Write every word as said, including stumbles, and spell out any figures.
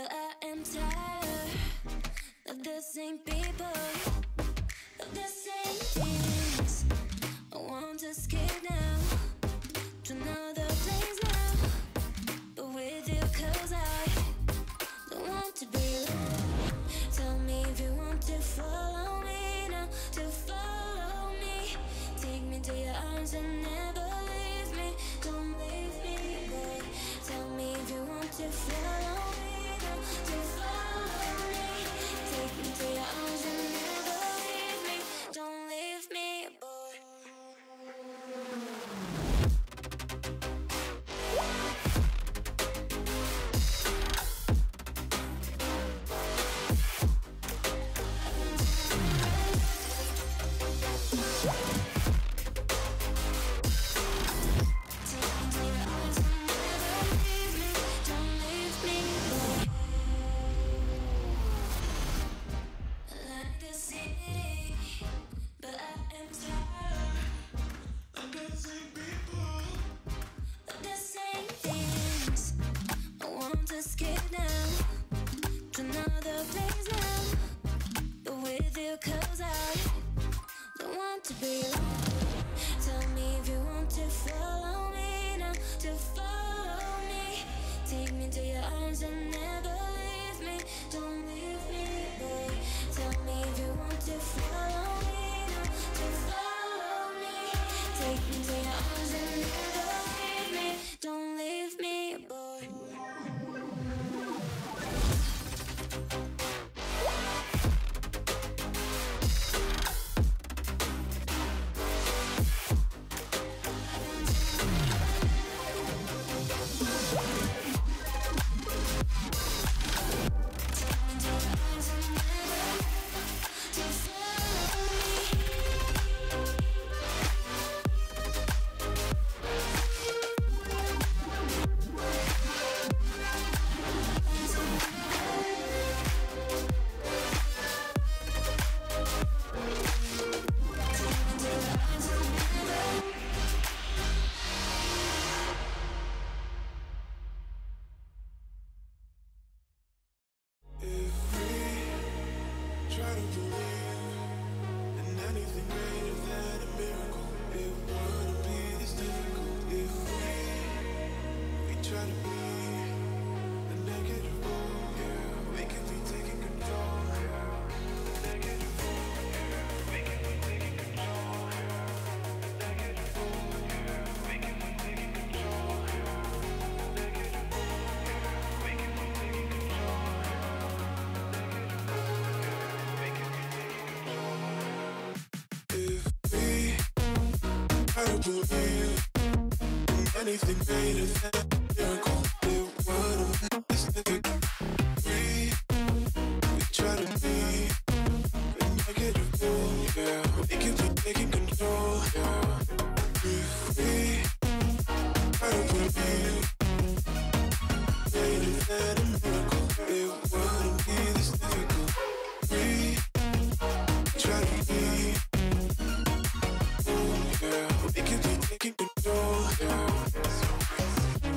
but I am tired of the same people, of the same things. I want to escape now to another place now, but with you, cause I don't want to be alone. Tell me if you want to follow me now, to follow me. Take me to your arms and never leave me. Don't leave me, boy. Tell me if you want to follow me now, to follow me. Take me to your arms and never leave me. Don't leave me, boy. Believe in anything greater than a miracle. It wouldn't be this difficult. We, we try to be a negative fool, yeah. We can be taking control, yeah. If we try to believe greater than a miracle, it wouldn't be this difficult. We try to be yeah, we can be taking control, yeah.